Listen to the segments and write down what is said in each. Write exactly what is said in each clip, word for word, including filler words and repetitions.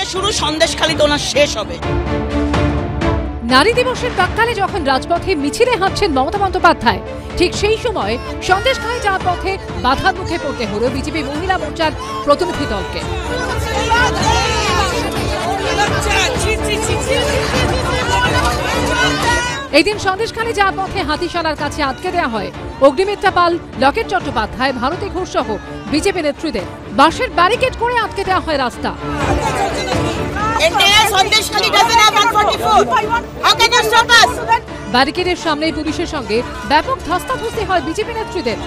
শুরু, সন্দেশখালিতে ওনার শেষ হবে। নারী দিবসের প্রাক্কালে যখন রাজপথে মিছিলে হাঁটছেন মমতা বন্দ্যোপাধ্যায়, ঠিক সেই সময় সন্দেশখালি যাওয়ার পথে বাধার মুখে পড়তে হলো বিজেপি মহিলা মোর্চার প্রতিনিধি দলকে। এদিন সন্দেশখালি যাওয়ার পথে হাতিশালার কাছে আটকে দেওয়া হয় অগ্নিমিত্রা পাল, লকেট চট্টোপাধ্যায়, ভারতী ঘোষ সহ বিজেপি নেতৃত্বের। বাঁশের ব্যারিকেড করে আটকে দেওয়া হয় রাস্তা। ব্যারিকেডের সামনেই পুলিশের সঙ্গে ব্যাপক ধস্তাধস্তি হয় বিজেপি নেতৃত্বের।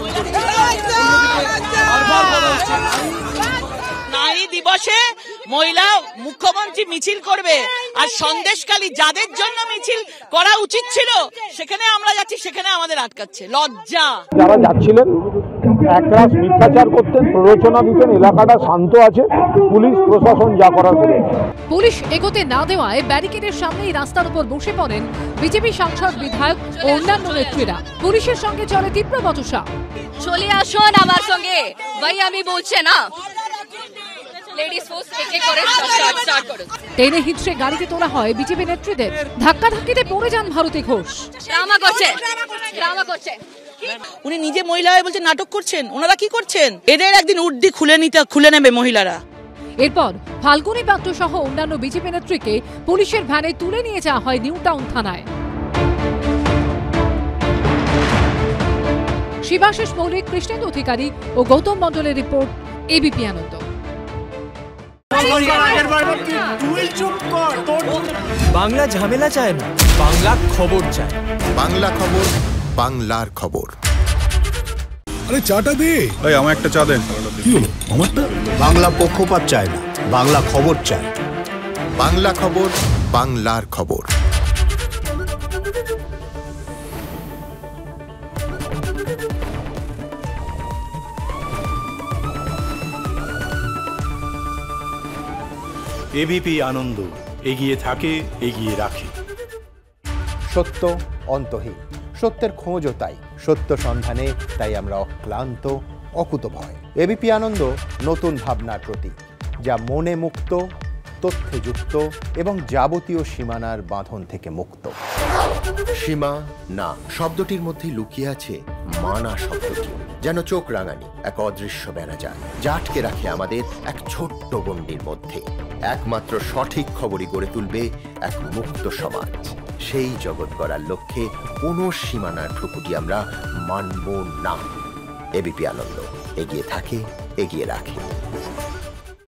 নারী দিবসে মহিলা মুখ্যমন্ত্রী মিছিল করবে, আর সন্দেশখালি যাদের জন্য মিছিল করা উচিত ছিল সেখানে আমরা যাচ্ছি, সেখানে আমাদের আটকাচ্ছে। লজ্জা। যারা যাচ্ছিলেন একরাশ মিথ্যাচার করতেন, প্ররোচনা দিতেন, এলাকাটা শান্ত আছে, পুলিশ প্রশাসন যা করার করে। পুলিশ এগোতে না দেওয়ায় ব্যারিকেডের সামনেই রাস্তার উপর বসে পড়েন বিজেপি সাংসদ, বিধায়ক ও অন্যান্য নেত্রীরা। পুলিশের সঙ্গে চলে তীব্র বচসা। চলে আসুন আমার সঙ্গে, ভাই আমি বলছে না। টেনে হিঁচড়ে গাড়িতে তোলা হয় বিজেপি নেত্রীদের। ধাক্কা ধাক্কিতে পড়ে যান ভারতী ঘোষ। উনি নিজে মহিলা হয়ে বলছেন নাটক করছেন, ওনারা কি করছেন? এদের একদিন উর্দি খুলে নিতে খুলে নেবে মহিলারা। এরপর ফাল্গুনী পাত্র সহ অন্যান্য বিজেপি নেত্রীকে পুলিশের ভ্যানে তুলে নিয়ে যাওয়া হয় নিউ টাউন থানায়। শিবাশিস মৌলিক, কৃষ্ণেন্দু অধিকারী ও গৌতম মণ্ডলের রিপোর্ট, এবিপি আনন্দ। বাংলা ঝামেলা চায় না, বাংলা খবর চায়। বাংলা খবর, বাংলার খবর। আরে চাটা দে। এই আমার একটা চা দেন। কি হলো আমারটা? বাংলা পক্ষপাত চায় না, বাংলা খবর চায়। বাংলা খবর, বাংলার খবর। এবিপি আনন্দ, এগিয়ে থাকে, এগিয়ে রাখে। সত্য অন্তহীন, সত্যের খোঁজও তাই, সত্য সন্ধানে তাই আমরা অক্লান্ত, অকুতভয়। এবিপি আনন্দ নতুন ভাবনার প্রতীক, যা মনে মুক্ত, তথ্যে যুক্ত এবং যাবতীয় সীমানার বাঁধন থেকে মুক্ত। সীমা না শব্দটির মধ্যে লুকিয়ে আছে মানা শব্দটি, যেন চোখ রাঙানি এক অদৃশ্য বেড়াজাল, যা আটকে রাখে আমাদের এক ছোট্ট গণ্ডির মধ্যে। একমাত্র সঠিক খবরই গড়ে তুলবে এক মুক্ত সমাজ। সেই জগৎ গড়ার লক্ষ্যে কোনো সীমানার ঠুকুটি আমরা মানব না। এবিপি আনন্দ, এগিয়ে থাকে, এগিয়ে রাখে।